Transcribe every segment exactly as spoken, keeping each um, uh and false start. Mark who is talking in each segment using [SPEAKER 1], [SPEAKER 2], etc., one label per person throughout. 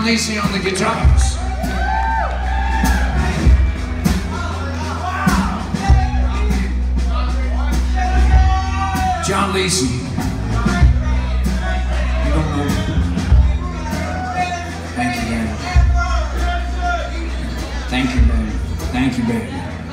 [SPEAKER 1] Ricci on the guitars. John Ricci. You don't know. Thank you, baby. Thank you, baby. Thank you, baby.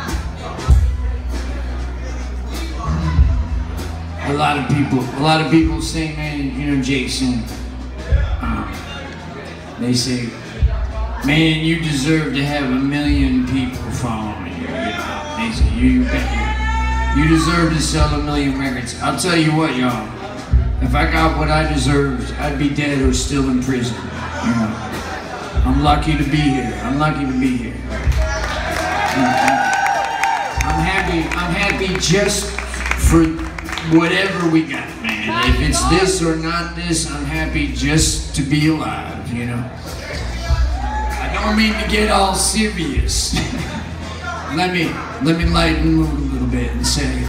[SPEAKER 1] A lot of people, a lot of people say, man, you know, Jason, um, they say, man, you deserve to have a million people following you. You know? They say, you, you, you deserve to sell a million records. I'll tell you what, y'all, if I got what I deserved, I'd be dead or still in prison. You know? I'm lucky to be here. I'm lucky to be here. I'm happy, I'm happy just for whatever we got, man. If it's this or not this, I'm happy just to be alive, you know. I don't mean to get all serious. let me let me lighten the mood a little bit and say